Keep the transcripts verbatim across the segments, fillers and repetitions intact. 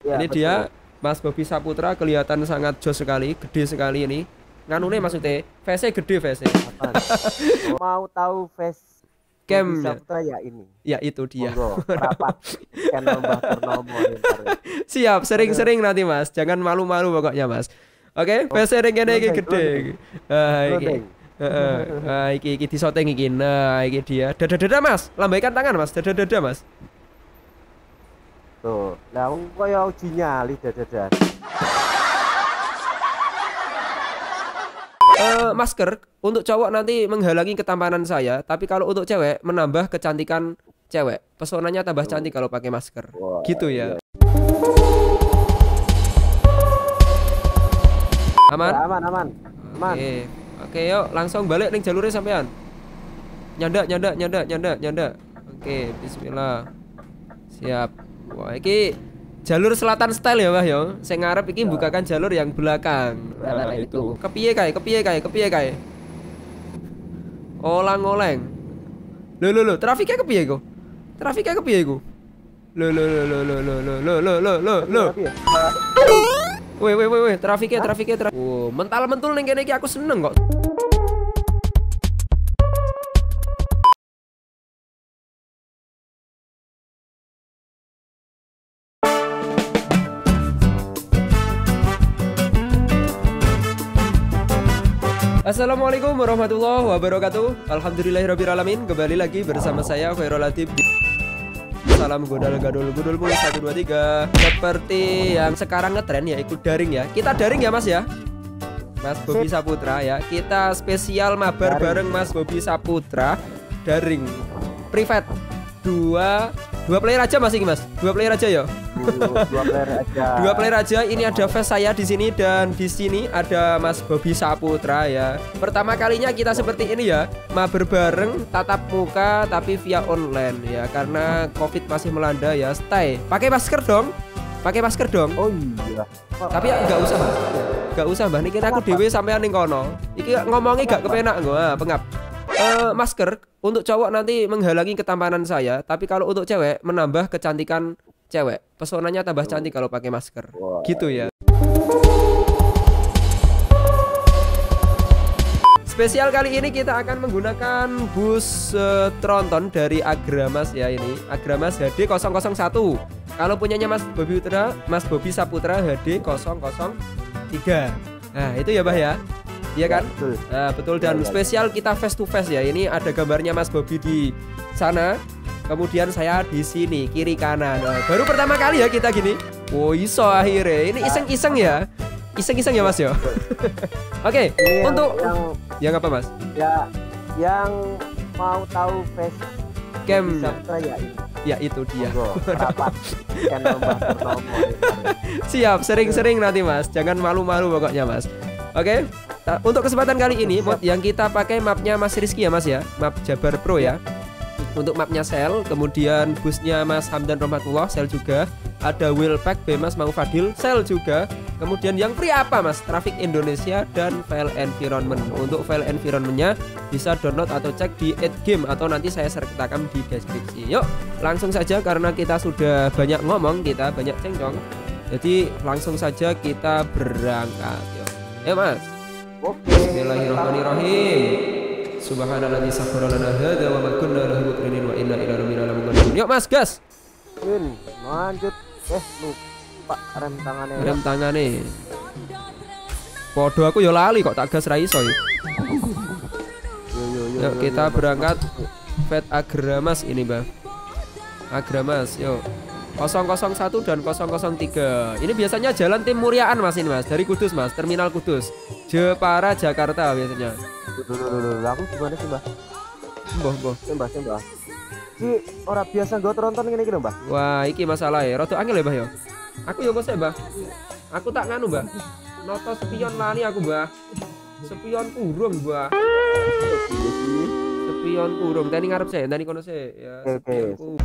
Ya, ini betul. dia Mas Bobi Saputra, kelihatan sangat jos sekali, gede sekali ini. Nganune maksudnya, face gede face. Mau tahu face Bobi Cam Saputra ya ini. ya itu dia. Monggo, rapat channel Mbah Purnomo ntar. Siap, sering-sering nanti Mas, jangan malu-malu pokoknya Mas. Oke, face ring kene iki gede. Ah iki. Heeh. Ah iki iki disoteng iki. Nah, iki dia. Dada-dada Mas, lambaikan tangan Mas, dada-dada Mas. Tuh, lah wong koyo uji nyali dadadan. Uh, masker untuk cowok nanti menghalangi ketampanan saya, tapi kalau untuk cewek menambah kecantikan cewek. Pesonanya tambah cantik kalau pakai masker. Wah, gitu ya. iya. Aman? Ya, aman, aman. Aman. Oke. Oke, yuk langsung balik nih jalurnya sampean. Nyandak, nyandak, nyandak, nyandak, nyandak. Oke, bismillah. Siap. Wah, iki jalur selatan style ya, Mbah ya. Saya ngarep iki bukakan jalur yang belakang. Nah, itu. Kepiye kae? Kepiye kae? Kepiye kae? Olang-oleng. Lho lho lho, trafiknya kepiye iku? Trafiknya kepiye iku? Lho lho lho lho lho lho lho lho lho lho lho. Woi woi woi woi, trafiknya trafiknya trafik. Oh, mental mentul ning kene iki aku seneng kok. Assalamualaikum warahmatullahi wabarakatuh. Alhamdulillahirrabbilalamin. Kembali lagi bersama saya Khairul Latif. Salam godal gadul gudul pun satu dua tiga. Seperti yang sekarang ngetren ya, ikut daring ya. Kita daring ya Mas ya, Mas Bobi Saputra ya. Kita spesial mabar bareng Mas Bobi Saputra. Daring private. Dua Dua player aja Mas ini Mas. Dua player aja ya. Dua player aja. Dua player aja. Ini ada face saya di sini dan di sini ada Mas Bobi Saputra ya. Pertama kalinya kita seperti ini ya, mabar bareng tatap muka tapi via online ya, karena Covid masih melanda ya. Stay. Pakai masker dong. Pakai masker dong. Oh iya. Tapi ya enggak usah, Mas. Enggak usah, Mbah. Niki aku dhewe sampean ning kono. Iki ngomongnya gak kepenak gua, pengap. Uh, masker untuk cowok nanti menghalangi ketampanan saya, tapi kalau untuk cewek menambah kecantikan cewek. Pesonanya tambah cantik kalau pakai masker. Gitu ya. Spesial kali ini kita akan menggunakan bus uh, tronton dari Agramas ya ini. Agramas H D nol nol satu. Kalau punyanya Mas Bobi Saputra, Mas Bobi Saputra H D nol nol tiga. Nah, itu ya, Bah ya. Iya kan? Betul. Nah, betul, dan ya, spesial kita face to face ya. Ini ada gambarnya Mas Bobi di sana. Kemudian saya di sini kiri kanan. Nah, baru pertama kali ya kita gini. Oh, iso akhirnya. Ini iseng-iseng ya. Iseng-iseng ya Mas ya. Oke, okay, untuk yang, yang apa Mas? Ya, yang mau tahu face Cam ya ini. Ya itu dia. Monggo, rapat channel Mbah Purnomo. Siap, sering-sering nanti Mas. Jangan malu-malu pokoknya Mas. Oke, okay. Untuk kesempatan kali ini mod yang kita pakai mapnya Mas Rizky ya Mas ya, map Jabar Pro ya. Untuk mapnya sel, kemudian busnya Mas Hamdan Rahmatullah sel juga, ada wheel pack B Mas Mau Fadil sel juga. Kemudian yang free apa Mas? Traffic Indonesia dan file environment. Untuk file environmentnya bisa download atau cek di Add Game atau nanti saya sertakan di deskripsi. Yuk, langsung saja karena kita sudah banyak ngomong, kita banyak cengcong. Jadi langsung saja kita berangkat. Yuk. Ya Mas. Oke. Bismillahirrahmanirrahim. Subhanalladzi sakhkhara lana hadza wa ma kunna lahu muqrinin wa inna ila rabbina lamunqalibun. Yuk Mas, gas. Win, lanjut. Eh, lupa rem tangannya. Rem tangane. Podo aku ya lali kok tak gas ra iso ya. Yo yo yo. Yuk kita berangkat Vet Agramas ini, Mbak. Agramas, yuk. nol nol satu dan nol nol tiga. Ini biasanya jalan Tim Muryaan Mas ini Mas, dari Kudus Mas, Terminal Kudus, Jepara Jakarta biasanya. Dulu aku gimana sih Mbah? Mbah mbah. Mbah Mbah. Si ora biasa nggo tronton ngene iki lho Mbah. Wah, iki masalah ya. Rada angel ya Mbah ya. Aku ya bos ya Mbah. Aku tak nganu Mbah. Noto spion lali aku Mbah. Spion kurung Mbah. Spion kurung. Tani ngarep saya, tani kono saya ya. Spionku.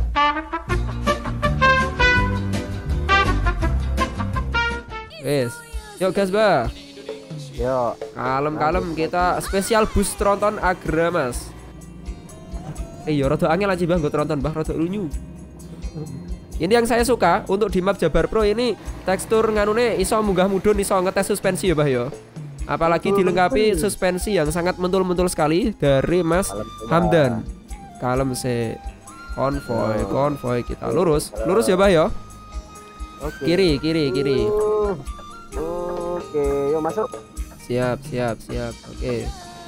Wes, yuk gas Bah. Yo, kalem-kalem kita spesial bus tronton Agramas. Eh yo rada angel aja Bah, nggo tronton Bah, rada lunyu. Ini yang saya suka untuk di map Jabar Pro ini, tekstur nganune iso munggah mudhun, iso ngetes suspensi ya Bah yo. Apalagi dilengkapi suspensi yang sangat mentul-mentul sekali dari Mas Hamdan. Kalem se konvoy, konvoy kita lurus, lurus ya Bah yo. Oke. Kiri, kiri, kiri. Uh, Oke, yuk masuk. Siap, siap, siap. Oke.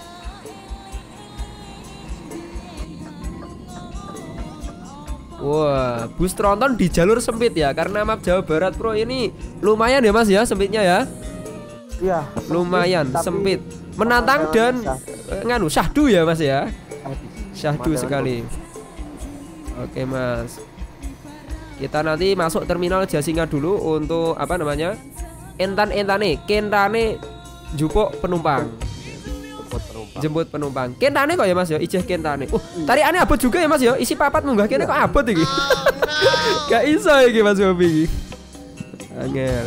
Wah, bus tronton di jalur sempit ya, karena map Jawa Barat Pro ini lumayan ya Mas ya, sempitnya ya. Iya, Lumayan tapi sempit, menantang dan eh, nganu syahdu ya Mas ya. Syahdu Pemandangan sekali. Oke Mas. Kita nanti masuk terminal Jasinga dulu untuk apa namanya? Entan-entane, kentane jupuk penumpang. jemput penumpang. Jemput penumpang. Kentane kok ya Mas ya, ijeh kentane. Uh, tarikane abot juga ya Mas ya. Isi papat munggah kene kok abot iki. Gak iso iki Mas Bobi iki. Angel.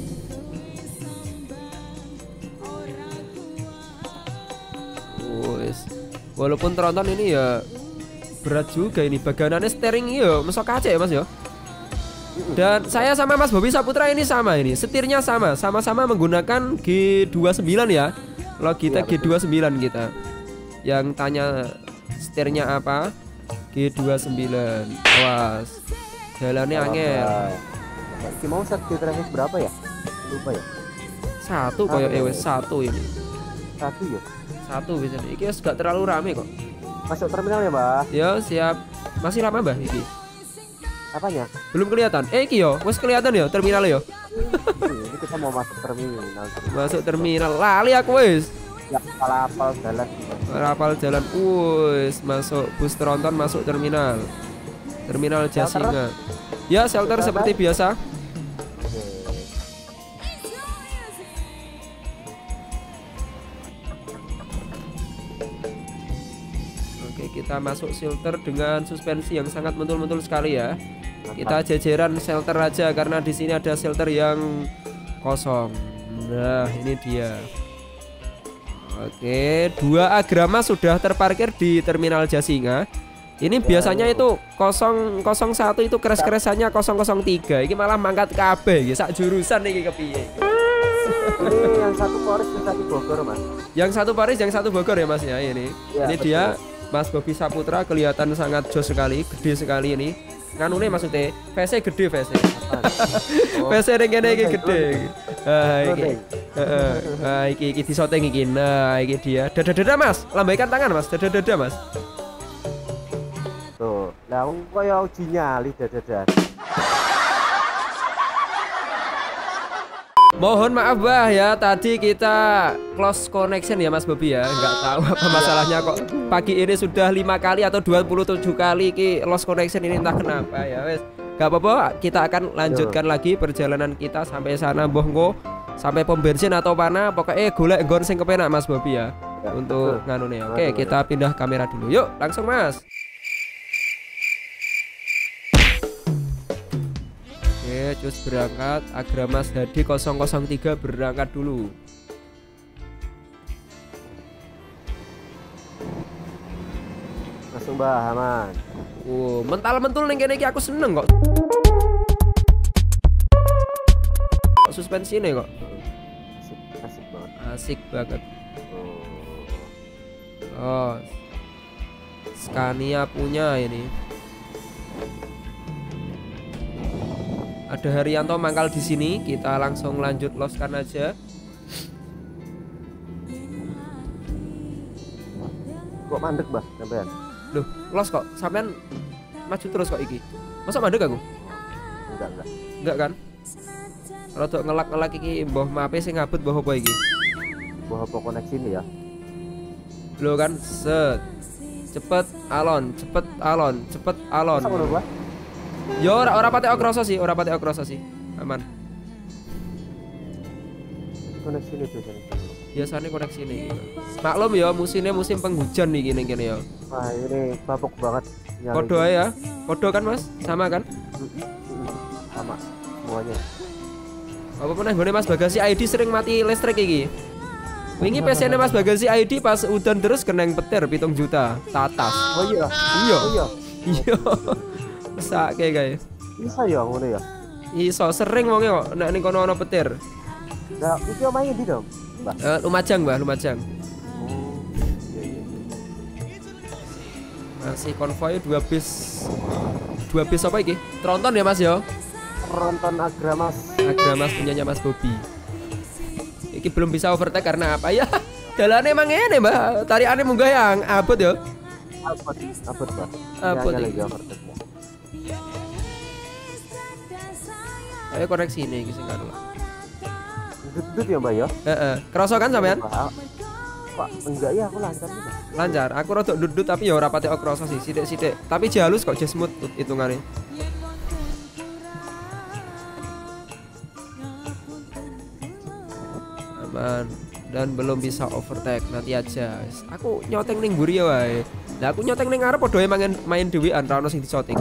Wes. Walaupun tronton ini ya berat juga ini, baganannya steering ya mesok kaca ya Mas ya. Dan saya sama Mas Bobi Saputra ini sama ini, setirnya sama, sama-sama menggunakan G dua puluh sembilan ya. Logitech Ya, G dua puluh sembilan kita. Yang tanya setirnya apa? G dua puluh sembilan. Awas. Jalannya angel. Si mau set di traffic berapa ya? Lupa ya. Satu koyo eh wes satu ini. Satu ya. Satu bisa. Iki wis gak terlalu rame kok. Masuk terminal ya, Mbak. Ya siap. Masih lama Mbah iki? Apanya? Belum kelihatan. Eh iki yo, wes kelihatan yo terminal yo. Ini kita mau masuk terminal. Masuk terminal. Lali aku wis. Ya, salah apal jalan. Rapal jalan. Wis masuk bus tronton masuk terminal. Terminal Jasinga. Ya, shelter seperti biasa. Oke, kita masuk shelter dengan suspensi yang sangat mentul-mentul sekali ya. Kita jajaran shelter aja karena di sini ada shelter yang kosong. Nah, ini dia. Oke, dua agrama sudah terparkir di terminal Jasinga. Ini biasanya itu nol nol satu itu keres-keresannya nol nol tiga. Ini malah mangkat kabeh iki sak jurusan iki kepiye. Ini yang satu Polres, yang satu Bogor, Mas. Yang satu Paris, yang satu Bogor ya Mas ya ini. Ya, ini betul. dia Mas Bobi Saputra kelihatan sangat jos sekali, gede sekali ini. Nganune maksudnya, V C gede V C. V C ning kene iki gede. Ah iki. Heeh. Ah iki iki disoteng iki. Nah, iki dia. Dada-dada Mas, lambaikan tangan Mas, dada-dada Mas. Tuh, lah wong koyo uji nyali dadadan. Mohon maaf Bah ya, tadi kita close connection ya Mas Bobi ya. Nggak tahu apa masalahnya kok pagi ini sudah lima kali atau dua puluh tujuh kali ki lost connection ini entah kenapa ya wes. Gak apa-apa, kita akan lanjutkan lagi perjalanan kita sampai sana Mbah Nggo, sampai pom bensin atau mana, pokoknya golek nggon sing kepenak Mas Bobi ya. Ya, Untuk betul. nganune. Oke, kita pindah kamera dulu. Yuk, langsung Mas. Oke, cus berangkat. Agramas H D nol nol tiga berangkat dulu. Langsung Mbah aman. Oh, mental-mentul ning kene iki aku seneng kok. Kok suspensi ini kok Asik, asik banget. asik banget. Oh. Oh, Scania punya ini. Ada Haryanto mangkal di sini. Kita langsung lanjut loskan aja. Kok mandek, Mbah, sampean? Loh, los kok sampean maju terus kok iki. Masa mandek aku? Enggak, enggak. Enggak kan? Rodok ngelak-ngelak iki mbah mape sing ngabut mbah apa iki? Mbah apa koneksi ini ya? Loh kan, set. Cepet alon, cepet alon, cepet alon. Masa ngono, Mbah? Yo ora ora patek okroso sih, ora patek okroso sih. Aman. Koneksi ini biasanya. Biasanya koneksi ini. Maklum ya, musimnya musim penghujan nih gini gini ya. Wah, ini babuk banget. nyali. Kodo ya, kodo kan Mas, sama kan? Sama semuanya. Apa pernah gue Mas Bagasi I D sering mati listrik iki. Wingi P C-ne Mas Bagasi I D pas udan terus keneng petir pitung juta tatas. Oh iya. Iya. Oh iya. Iya. Sak kayak guys. Bisa ya ngono ya. Iso sering wonge kok nek ning kono ana petir. Lah iki omahe ndi dong? Mbah. Eh, Lumajang, Mbah, Lumajang. Oh. Iya, iya. Masih konvoy dua bis. Dua bis apa iki? Tronton ya, Mas ya? Tronton Agramas. Agramas punyanya Mas Bobi. Iki belum bisa overtake karena apa ya? Dalane emang ngene, Mbah. Tarikane munggah yang abot ya. Abot, abot, Mbah. Abot. Nyala lagi overtake. Ayo koreksi ini iki sing karo. Dudut ya, Mbak ya? Heeh. Kerasa kan sampean? Pak, enggak ya aku lancar nih. Lancar. Aku rada dudut tapi ya ora patek kroso sih, sithik-sithik. Tapi jalus kok jas smooth hitungane. Aman. Dan belum bisa overtake, nanti aja. Aku nyoteng ning mburi ya wae. Lah aku nyoteng ning ngarep padha main main dhewean ra ono sing dicoting.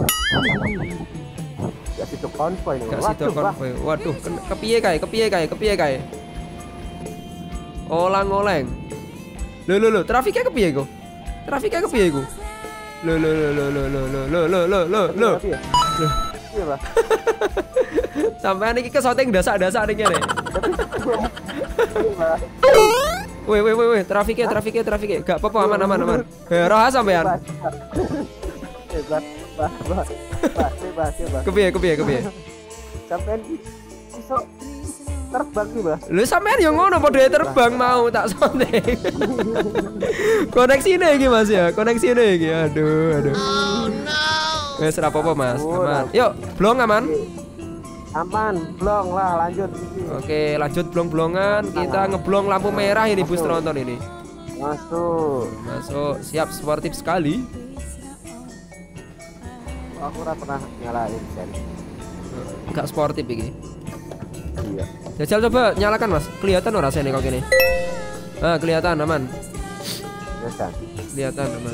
Gak situ konvoy nih. Gak situ konvoy. Waduh, ke- kepiye kae? Kepiye kae? Kepiye kae? Olang-oleng. Lho lho lho, trafiknya kepiye go? Trafiknya kepiye go? Lho lho lho lho lho lho lho lho lho lho lho. Iya, Pak. Sampean iki kesoting dasak-dasak ning kene. Iya, Weh weh weh weh, trafiknya trafiknya trafiknya. Gak apa-apa, aman aman aman. Beroh sampean. Hebat, Pak, Pak. Pak, bebas, bebas. Kepiye kepiye kepiye? Sampean iso terbang nih, Mbah. Lu sampean yang ngono padha terbang mau tak sonteng. Koneksine iki Mas ya, koneksine iki. Aduh, aduh. Oh no. Wes ra apa-apa Mas, aman. Yuk, blong aman. Aman, blong lah, lanjut. Oke, lanjut blong-blongan. Kita ngeblong lampu merah ini bus tronton ini. Masuk. Masuk, siap sportif sekali. Aku ora pernah nyalain sen. Enggak sportif iki. Iya. Jajal coba nyalakan Mas. Kelihatan ora sene kok gini. Ah, kelihatan aman. Ya kan. Kelihatan aman.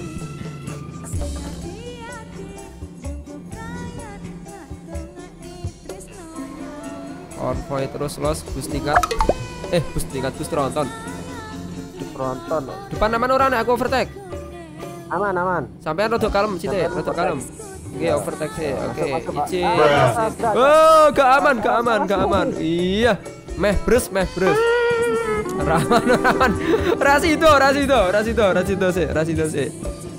Konvoy terus los bus tingkat. Eh, bus tingkat bus tronton. Tronton. Depan aman ora nek aku overtake. Aman, aman. Sampean rada kalem sithik, Sampean rada kalem. Oke, overtake sih. Oke, Masuk, masuk, izin. Mas. Ah, izin. Oh, gak aman, gak aman, gak aman. Iya. Meh brus, meh brus. Raman, raman. Rasido, rasido, rasido, rasido sih, rasido sih.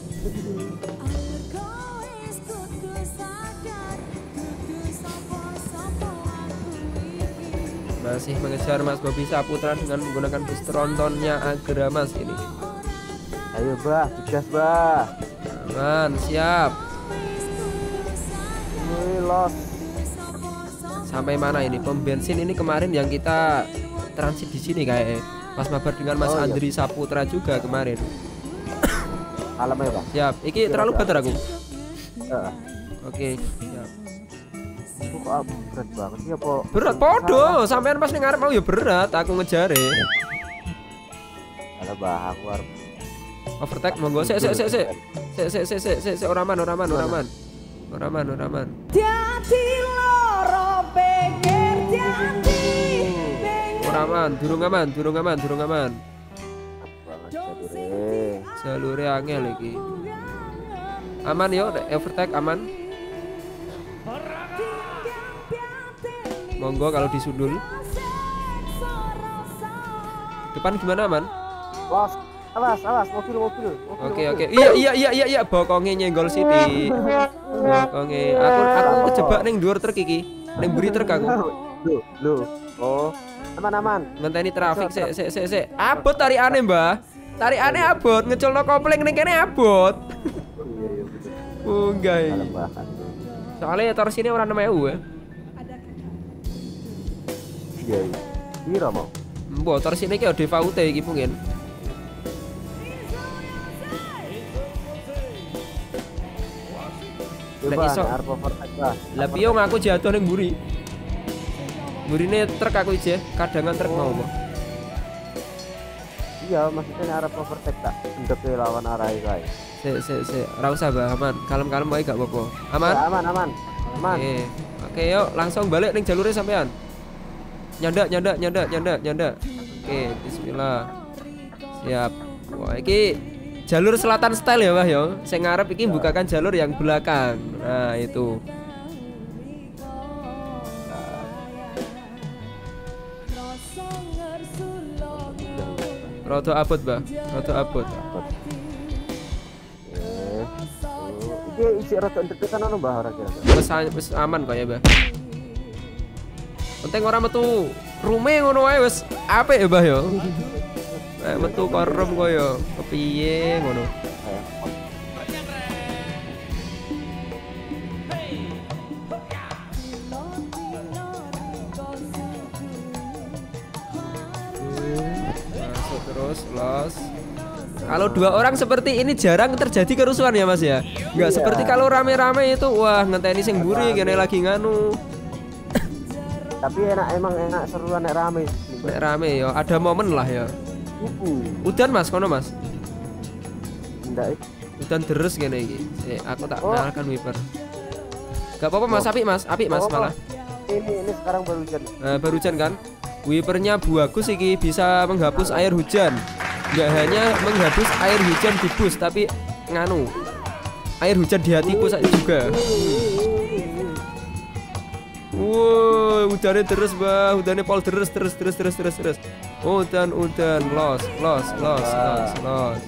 Masih mengejar Mas Bobi Saputra dengan menggunakan bus trontonnya Agramas ini. Ayo, Bah, digas, Bah. Aman, siap. Wih, los. Sampai mana ini? Pom bensin ini kemarin yang kita transit di sini kayak pas mabar dengan Mas Oh, iya. Andri Saputra juga kemarin. Alam ya, Bang. Siap. Iki Iya, terlalu siap. berat aku. Heeh. Oke, siap. Kok ah, berat banget sih apa? Berat podo, sampean pas ning ngarep mau ya berat, aku ngejare. Alah, Bah, aku arep Overtake monggo sik sik sik sik. Sik sik sik sik sik sik ora aman, ora aman, ora aman. Ora aman, ora aman. Dadi loro pikir dadi Ora aman, durung aman, durung aman, durung aman. banget jalure. Jalure angel iki. Aman yo, nek overtake aman. Monggo kalau disundul. Depan gimana aman? Los, awas, awas, mobil, mobil. mobil, Oke mobil. oke. Iya iya iya iya iya bokonge nyenggol Siti. Bokonge. Aku aku kejebak ning dhuwur truk iki. Ning mburi truk aku. Loh, loh. Oh, aman, aman. Ngenteni trafik sik sik sik sik. Abot tarikane, Mbah. Tarikane abot, ngeculno kopling ning kene abot. Oh, iya, iya, betul. Munggah. Alam bahkan. Soalnya torsine ora enam ewu ya. Iya, iya. Piro mau? Mbok torsine iki default iki mungkin. Nek Coba, iso. arep overtake lah. Lah piye wong aku jatuh ning mburi. Mburine truk aku ije, kadangan truk mau apa? Iya, maksudnya arep overtake tak ndek ke lawan arah kae. Sik sik sik, ora usah Mbah, aman. Kalem-kalem wae gak apa-apa. Aman? Ya, aman, aman. Aman. Oke. Oke, yuk langsung balik ning jalure sampean. Nyandak, nyandak, nyandak, nyandak, nyandak. Oke, bismillah. Siap. Wah, iki jalur selatan style ya, Wah ya. Sing ngarep iki bukakan jalur yang belakang. Nah, itu. Roto abot, Bah. Roto abot. Eh. Iki isi rada deg-degan ono Mbah ora kira-kira. Wis wis aman kok ya, Bah. Penting ora metu rume ngono wae wis apik ya, Bah ya. Eh metu korum kok ya. Kepiye ngono. Masuk terus los. Kalau dua orang seperti ini jarang terjadi kerusuhan ya Mas ya. Enggak Iya. seperti kalau rame-rame itu wah ngenteni sing mburi kene lagi nganu. Tapi enak emang enak seruan nek rame. Nek rame ya ada momen lah ya. Heeh. Udan Mas kono Mas. Ndak ik. Udan deres kene iki. Sik, aku tak Oh. kenalkan wiper. Gak apa-apa Mas, apik Mas, apik Mas Oh, malah. Ini ini sekarang baru hujan. Nah, baru hujan kan? Wipernya bagus iki bisa menghapus air hujan. Enggak hanya menghapus air hujan di bus tapi nganu. Air hujan di hatiku sa- juga. Wow, udannya terus bah, udannya pol terus terus terus terus terus terus. Udan udan los los los los los.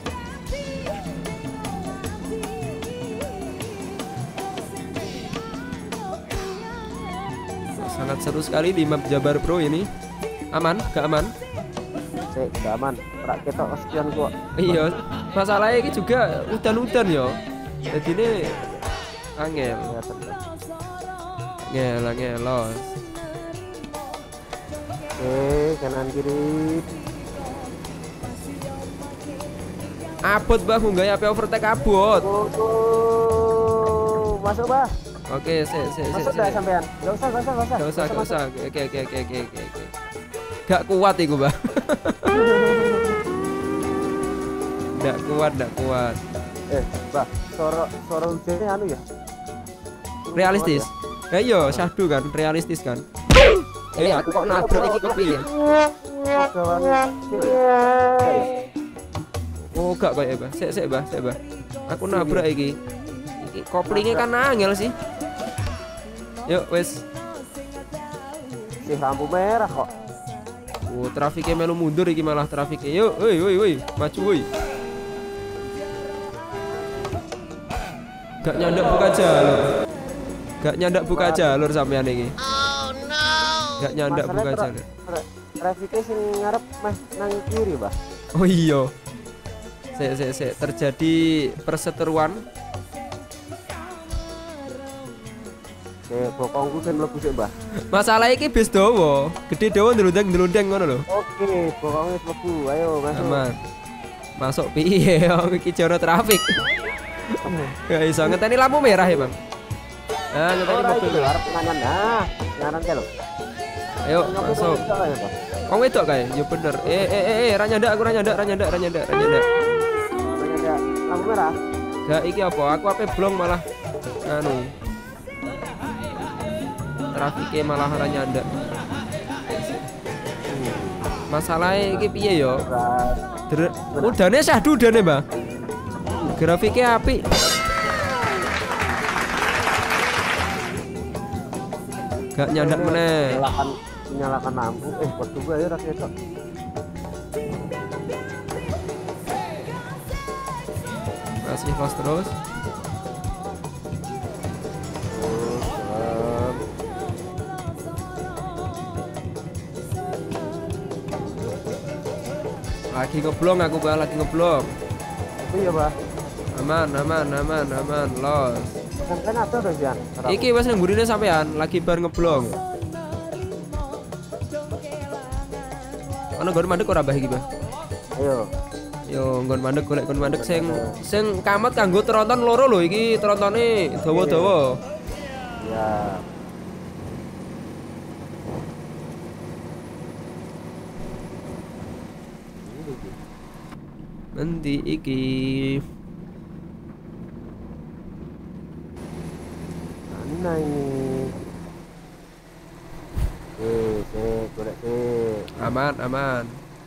Sangat seru sekali di map Jabar Pro ini. Aman, gak aman? Sik, gak aman. Ora ketok sekian kok. Iya, masalahnya ini juga udan-udan yo. Jadi ini angel, Ya tentu. angel, angel los. Oke, kanan kiri. Abot bah, munggah api overtake abot. Oh, oh. Masuk, Bah. Oke, sik sik sik. Masuk sik. dah sampean. Enggak usah, enggak usah, enggak usah. Gak usah, gak masuk. usah. Oke, oke, oke, oke, oke, oke. Gak kuat iku, Bah. Gak kuat, gak kuat. Eh, Bah, suara suara hujannya anu ya. Realistis. Ya iya, syahdu kan, realistis kan. Eh, aku kok nabrak iki kepiye? Gawannya kecil ya? Oh, gak kayak Bah. Sik, sik, Bah, sik, Bah. Aku nabrak iki. Iki koplingnya kan angel sih. Yuk, wes. Si lampu merah kok. Oh, trafiknya melu mundur iki malah trafiknya. Yuk, woi, woi, woi, maju woi. Gak nyandak buka jalur. Gak nyandak buka jalur sampean iki. Oh no. Gak nyandak buka jalur. Trafiknya sing ngarep meh nang kiri, Bah. Oh iya. Sik, sik, sik. Terjadi perseteruan. Eh, bokongku kan mlebu sik, Bah. Masalah iki bis dawa. Gede dawa ndelundeng-ndelundeng ngono lho. Oke, bokongnya wis mlebu. Ayo masuk. Aman. Masuk piye yo iki jono trafik. Gak iso ngenteni lampu merah ya, Bang. Nah, ngenteni Ora mobil. itu arep nganan. Nah, nganan ke lho. Ayo, masuk. Wong wedok kae, ya bener. Eh eh eh, eh ra nyandak aku ra nyandak, ra nyandak, ra nyandak, ra nyandak. Ada lampu merah. Gak iki apa? Aku ape blong malah anu. Trafiknya malah ra nyandak. Masalahnya iki piye yo? Der- Udane syahdu udane, Mbah. Grafiknya apik. Gak nyandak meneh. Nyalakan nyalakan lampu. Eh, buat juga ya rakyat. Masih los terus. Lagi ngeblong aku Bah, lagi ngeblong. Itu ya, Bah. Aman, aman, aman, aman, los. Kan ada tuh, Jan. Iki wes nang mburine sampean lagi bar ngeblong. Ono nggon mandek ora Bah iki, Bah? Ayo. Yo nggon mandek golek nggon mandek sing sing kamet kanggo tronton loro lho iki trontone dawa-dawa. Ya. Nanti iki Mana ini? Eh, eh, golek eh. aman, aman.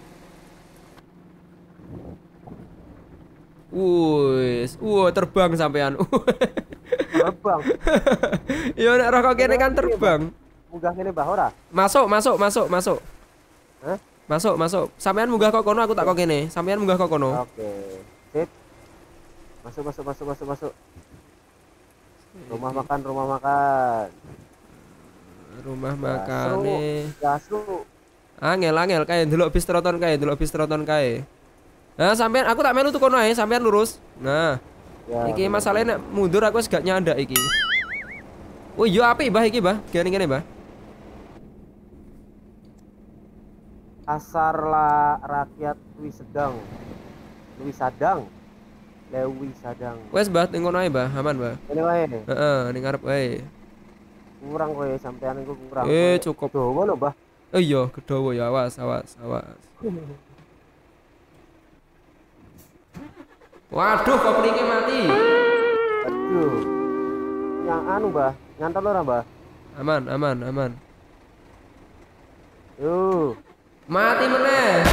Wis, wow terbang sampean. Terbang. Yo nek rokok kene kan terbang. Munggah kene Bah ora? Masuk, masuk, masuk, masuk. Hah? Masuk, masuk. Sampean munggah kok kono, aku tak kok kene. Sampean munggah kok kono. Oke. Sip. Masuk masuk masuk masuk masuk. Rumah makan, rumah makan. Rumah makane. Gasru. Angel, angel kae ndelok bis troton kae, ndelok bis troton kae. Nah, sampean aku tak melu tuh kono ae, sampean lurus. Nah, Ya, iki bener. masalahnya nek mundur aku wis gak nyandak iki. Oh iya apik Bah iki Bah. Gini-gini Bah. Pasar la rakyat Lewi Sedang. Lewi Sadang. Lewi Sadang. Wes Bah ning kono ae Bah, aman Bah. Ini wae. Heeh, ning ngarep wae. Kurang kowe sampean iku kurang. Eh Kowe cukup. Dawa lho, Mbah. Oh iya, kedawa ya, awas, awas, awas. Waduh, koplingnya mati. Aduh. Yang anu, Mbah. Nyantel ora, Mbah? Aman, aman, aman. Yo. Mati meneh.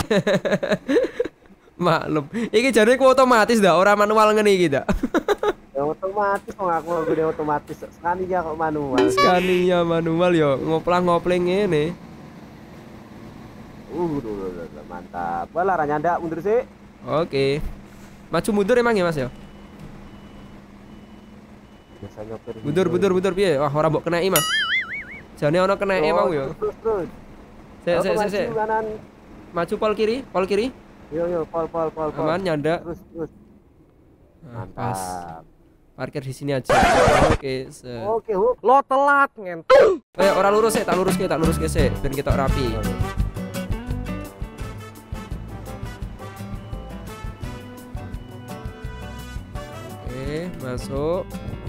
Maklum. Iki jane ku otomatis dah, ora manual ngene iki dah. Ya otomatis kok aku ngene otomatis. Sekali ya kok manual. Sekalinya manual yo ngoplang-ngopling ngene. Uh, duh, duh, duh, duh, mantap. Wah, lara nyandak mundur sih. Oke. Maju mundur emang ya Mas ya? Biasa nyopir. Mundur, mundur, mundur piye? Wah, ora mbok keneki Mas. Jane ono keneki mau yo. Terus terus. Sik, Aku sik, sik, maju sik. kanan. Maju pol kiri, pol kiri. Yo yo, pol pol pol pol. Aman nyandak. Terus terus. Nah, pas. Mantap. Parkir di sini aja. Oke, se. Oke, Huk. Lo telat ngen. Eh, ora lurus sik, tak lurus ke, tak lurus ke sik, ben kita rapi. Oke, masuk.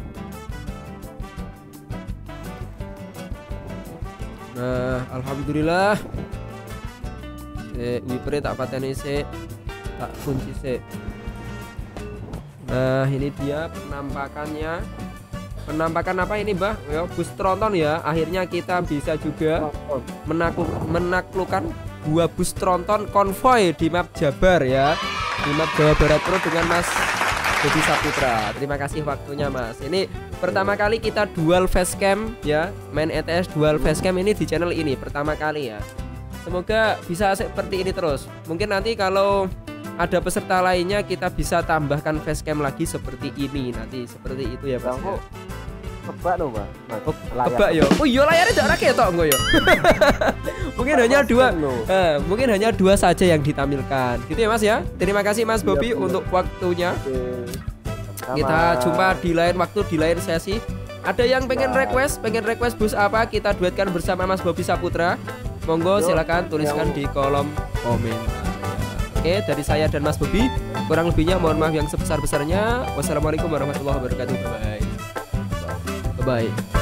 Nah, alhamdulillah. Sik, wipernya tak pateni sik. Tak kunci sik. Nah, ini dia penampakannya. Penampakan apa ini, Mbah? Ya, bus tronton ya. Akhirnya kita bisa juga menakluk, menaklukkan dua bus tronton konvoy di map Jabar ya. Di map Jawa Barat Pro dengan Mas Bobby Saputra. Terima kasih waktunya, Mas. Ini pertama kali kita dual facecam ya. Main E T S dual facecam ini di channel ini pertama kali ya. Semoga bisa seperti ini terus. Mungkin nanti kalau ada peserta lainnya kita bisa tambahkan facecam lagi seperti ini nanti, seperti itu ya Mas. Bang, Ya. Kebak dong, Mbak. Mas, Oh, layar. kebak ya. Oh iya layarnya tidak rakyat toh enggak ya. Mungkin hanya dua. Eh, mungkin hanya dua saja yang ditampilkan. Gitu ya Mas ya. Terima kasih Mas Bobby Iya, untuk waktunya. Oke. Sama. Kita jumpa di lain waktu, di lain sesi. Ada yang pengen Siap. request, pengen request bus apa, kita duetkan bersama Mas Bobby Saputra. Monggo Yuk, silakan tuliskan yuk. di kolom komentar. Oke, dari saya dan Mas Bobby, kurang lebihnya mohon maaf yang sebesar-besarnya. Wassalamualaikum warahmatullahi wabarakatuh. Bye bye. Bye bye.